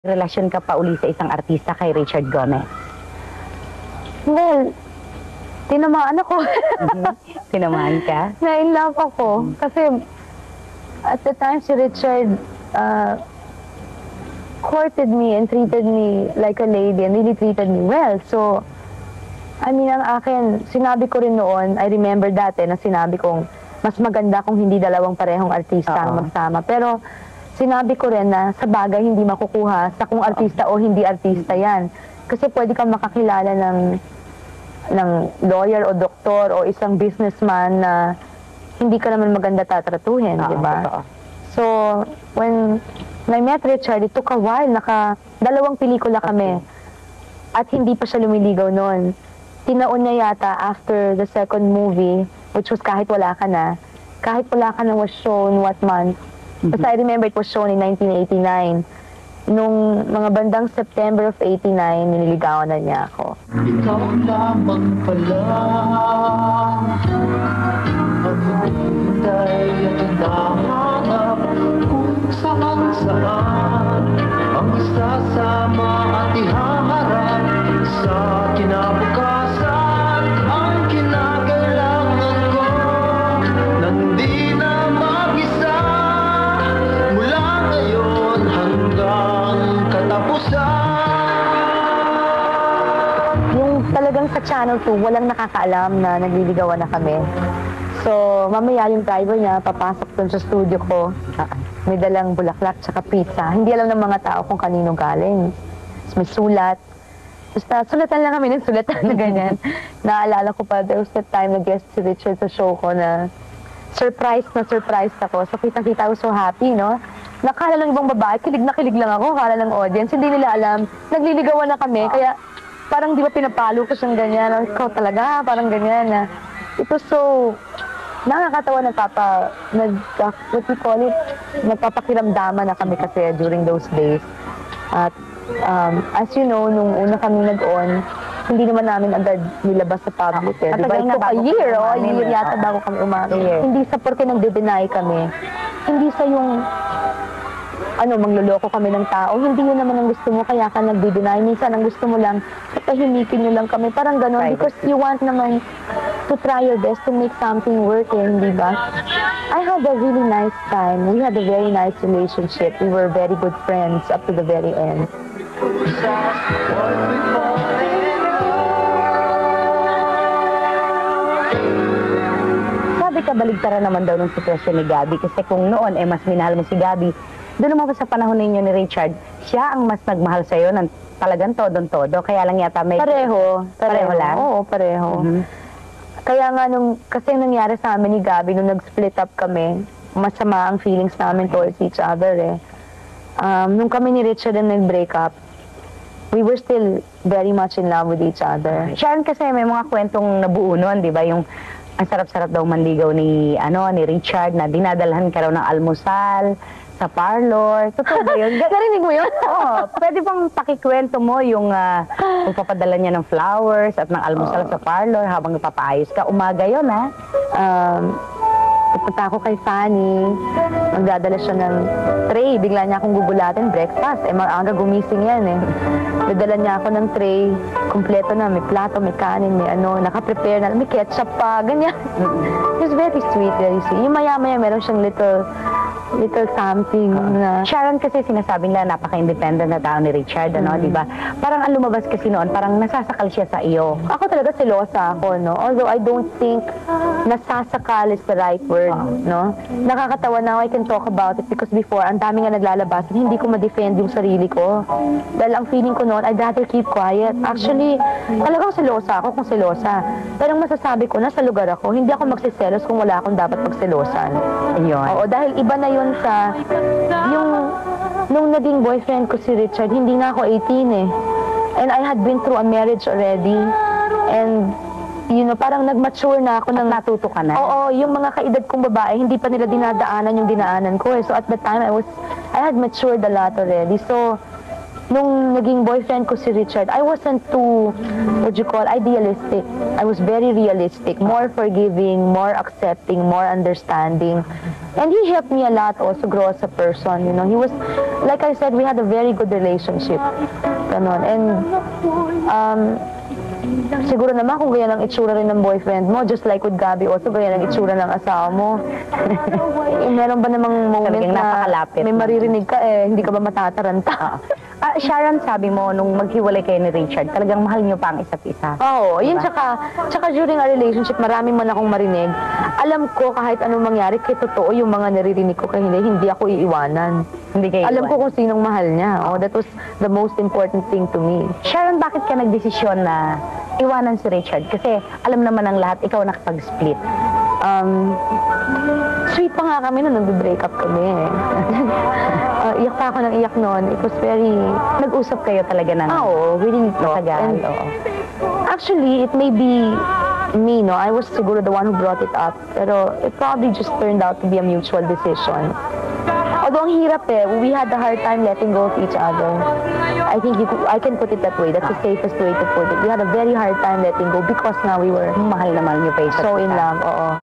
Relasyon ka pa uli sa isang artista kay Richard Gomez? Well, tinamaan ako. Tinamaan ka? Na-in-love ako. Kasi at the time si Richard courted me and treated me like a lady and really treated me well. So, I mean, ang akin, sinabi ko rin noon, I remember dati na sinabi kong mas maganda kung hindi dalawang parehong artista ang magsama. Pero sinabi ko rin na sa bagay hindi makukuha sa kung artista o hindi artista yan. Kasi pwede kang makakilala ng lawyer o doktor o isang businessman na hindi ka naman maganda tatratuhin, di ba? So, when I met Richard, it took a while. Dalawang pelikula kami. At hindi pa siya lumiligaw noon. Tinaon niya yata after the second movie, which was Kahit Wala Ka Na. Kahit Wala Ka Na was shown what month? Basta I remember it was shown in 1989. Nung mga bandang September of 89, nililigawan na niya ako. Ikaw lamang pala ang hintay at nahanap kung saan ang isasama at ihaharap sa kinabukasan. Ang kinakailangan ko nandi na mag-isa mula ngayon hanggang katapusan. Yung talagang sa Channel 2, walang nakakaalam na nagliligawan na kami. So, mamaya yung driver niya, papasok dun sa studio ko. May dalang bulaklak tsaka pizza. Hindi alam ng mga tao kung kanino galing. Tapos may sulat. Basta, sulatan lang kami ng sulatan na ganyan. Naalala ko pa, there was that time na guest si Richard sa show ko na surprise ako. So, kitang-kita ako so happy, no? Nakala lang ibang babae, kilig na kilig lang ako, kala ng audience. Hindi nila alam, nagliligawan na kami. Kaya, parang di ba pinapalo ko siyang ganyan. Ikaw talaga, parang ganyan na. It was so nakakatawa na what we call it, nagpapakiramdaman na kami kasi during those days. At as you know, nung una kami nag-on, hindi naman namin agad nilabas sa public. Diba? It took a year, a year yata bago kami umamin. Hindi sa porke nagde-deny kami. Hindi sa yung mangloloko kami ng tao. Hindi yun naman ang gusto mo, kaya ka nagde-deny. Minsan ang gusto mo lang, patahimikin nyo lang kami. Parang ganon, because you want naman to try your best to make something work, hindi ba? I had a really nice time. We had a very nice relationship. We were very good friends up to the very end. Sabi ka, baligtaran naman daw ng sitwasyon ni Gabby. Kasi kung noon, mas minahal mo si Gabby, doon naman sa panahon ninyo ni Richard, siya ang mas nagmahal sa'yo ng talagang todong-todo. Kaya lang yata may... Pareho lang? Oo, pareho. Kaya nga kasi nangyari sa amin ni Gabby nung nag-split up kami, masama ang feelings namin towards each other eh. Nung kami ni Richard na nag-break up, we were still very much in love with each other. Sharon, kasi may mga kwentong nabuo noon, di ba? Yung ang sarap-sarap daw manligaw ni Richard na dinadalhan ka raw ng almusal sa parlor. Totoo ba yun? Narinig mo yun? Oo. Pwede bang pakikwento mo yung pagpapadala niya ng flowers at ng almusal sa parlor habang ipapaayos ka? Umaga yun, ha? Pupunta ako kay Fanny, magdadala siya ng tray. Bigla niya akong gugulatin, breakfast. Maaga gumising yan eh. Dadala niya ako ng tray, kumpleto na, may plato, may kanin, may naka-prepare na, may ketchup pa, ganyan. It was very sweet, very sweet. Yung maya-maya meron siyang little something na... Sharon, kasi sinasabi nila napaka-independent na tao ni Richard, di ba? Parang ang lumabas kasi noon, parang nasasakal siya sa iyo. Ako talaga selosa ako, no? Although I don't think nasasakal is the right word, no? Nakakatawa now I can talk about it because before, ang dami nga naglalabas, hindi ko ma-defend yung sarili ko. Dahil ang feeling ko noon, I'd rather keep quiet. Actually, talagang selosa ako kung selosa. Pero ang masasabi ko, nasa lugar ako, hindi ako magsiselos kung wala akong dapat magselosan. Ayun. Oo, dahil iba na yun sa, nung naging boyfriend ko si Richard, hindi na ako 18 eh. And I had been through a marriage already. And, parang nag-mature na ako. Natuto ka na? Oo, yung mga kaedad kong babae, hindi pa nila dinadaanan yung dinaanan ko eh. So at that time, I had matured a lot already. So, nung naging boyfriend ko si Richard, I wasn't too, idealistic. I was very realistic, more forgiving, more accepting, more understanding. And he helped me a lot also grow as a person, you know. He was, like I said, we had a very good relationship. Ganon. And, siguro naman kung ganyan ang itsura rin ng boyfriend mo, just like with Gabby also, ganyan ang itsura ng asawa mo. Meron ba namang moment Talagang na napakalapit may mo. maririnig ka hindi ka ba matataranta? Sharon, sabi mo, nung maghiwalay kayo ni Richard, talagang mahal niyo pa ang isa't isa. Oo, yun Diba? tsaka during our relationship, maraming man akong marinig. Alam ko kahit anong mangyari, kaya totoo yung mga naririnig ko kaya hindi ako iiwanan. Hindi kayo Alam ko iwan. kung sinong mahal niya. Oh, that was the most important thing to me. Sharon, bakit ka nagdesisyon na iwanan si Richard? Kasi alam naman ng lahat, ikaw nakapag-split. Sweet pa nga kami nung nag-break up kami. Iyak pa ako ng iyak noon. It was very... Nag-usap kayo talaga ng Oo, we didn't talk. matagal. And, Oo. actually, it may be me, no? I was siguro the one who brought it up. Pero it probably just turned out to be a mutual decision. Although ang hirap we had a hard time letting go of each other. I think I can put it that way. That's the safest way to put it. We had a very hard time letting go because now we were Mahal na mahal niyo pa isa't so in isa. love. Oo.